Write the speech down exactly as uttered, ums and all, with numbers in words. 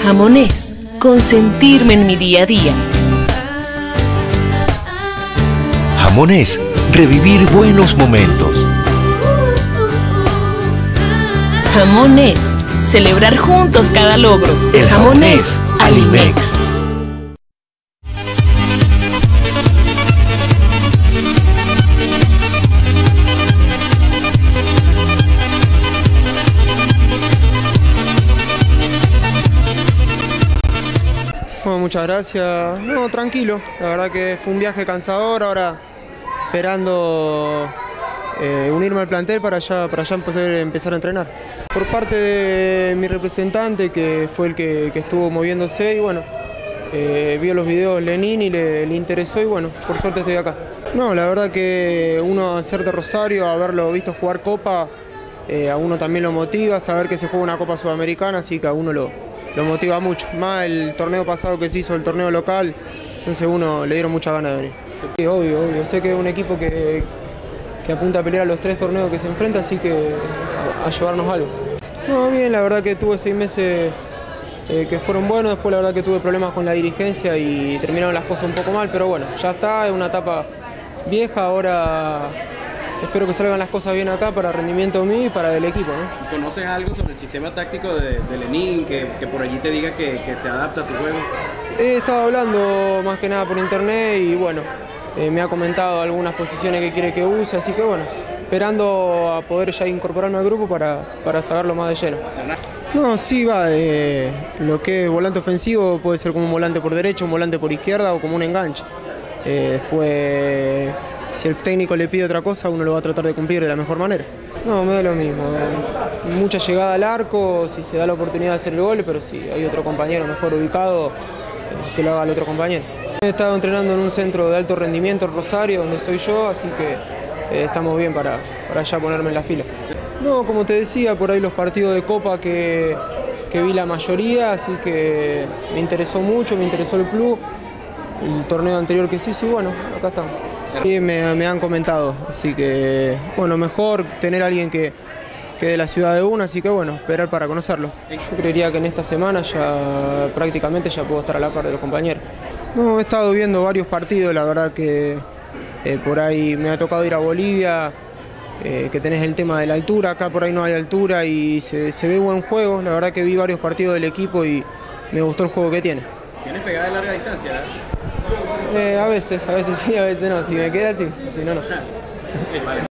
Jamonés, consentirme en mi día a día. Jamonés, revivir buenos momentos. Jamonés, celebrar juntos cada logro. El Jamonés, Alimex. Bueno, muchas gracias. No, tranquilo. La verdad que fue un viaje cansador. Ahora esperando eh, unirme al plantel para ya, para ya poder empezar a entrenar. Por parte de mi representante, que fue el que, que estuvo moviéndose, y bueno, eh, vio los videos Lenín y le, le interesó, y bueno, por suerte estoy acá. No, la verdad que uno al ser de Rosario, haberlo visto jugar Copa, eh, a uno también lo motiva, saber que se juega una Copa Sudamericana, así que a uno lo, lo motiva mucho. Más el torneo pasado que se hizo, el torneo local, entonces uno le dieron muchas ganas de venir. Sí, obvio, obvio, sé que es un equipo que, que apunta a pelear a los tres torneos que se enfrenta, así que a, a llevarnos algo. No, bien, la verdad que tuve seis meses eh, que fueron buenos, después la verdad que tuve problemas con la dirigencia y terminaron las cosas un poco mal, pero bueno, ya está, es una etapa vieja, ahora espero que salgan las cosas bien acá para rendimiento mío y para del equipo, ¿no? ¿Conoces algo sobre el sistema táctico de, de Lenín, que, que por allí te diga que, que se adapta a tu juego? He estado hablando más que nada por internet y bueno, eh, me ha comentado algunas posiciones que quiere que use, así que bueno, esperando a poder ya incorporarme al grupo para, para saberlo más de lleno. No, sí va, eh, lo que es volante ofensivo puede ser como un volante por derecha, un volante por izquierda o como un enganche. Eh, después, si el técnico le pide otra cosa, uno lo va a tratar de cumplir de la mejor manera. No, me da lo mismo. Eh, mucha llegada al arco, si se da la oportunidad de hacer el gol, pero si hay otro compañero mejor ubicado, eh, que lo haga el otro compañero. He estado entrenando en un centro de alto rendimiento en Rosario, donde soy yo, así que eh, estamos bien para, para ya ponerme en la fila. No, como te decía, por ahí los partidos de Copa que, que vi la mayoría, así que me interesó mucho, me interesó el club, el torneo anterior que se hizo y bueno, acá estamos. Y me, me han comentado, así que bueno, mejor tener a alguien que, que de la ciudad de uno, así que bueno, esperar para conocerlos. Yo creería que en esta semana ya prácticamente ya puedo estar a la par de los compañeros. No, he estado viendo varios partidos, la verdad que eh, por ahí me ha tocado ir a Bolivia, eh, que tenés el tema de la altura, acá por ahí no hay altura y se, se ve buen juego, la verdad que vi varios partidos del equipo y me gustó el juego que tiene. ¿Tienes pegada de larga distancia? Eh, a veces, a veces sí, a veces no, si me queda sí, si no, no. Vale.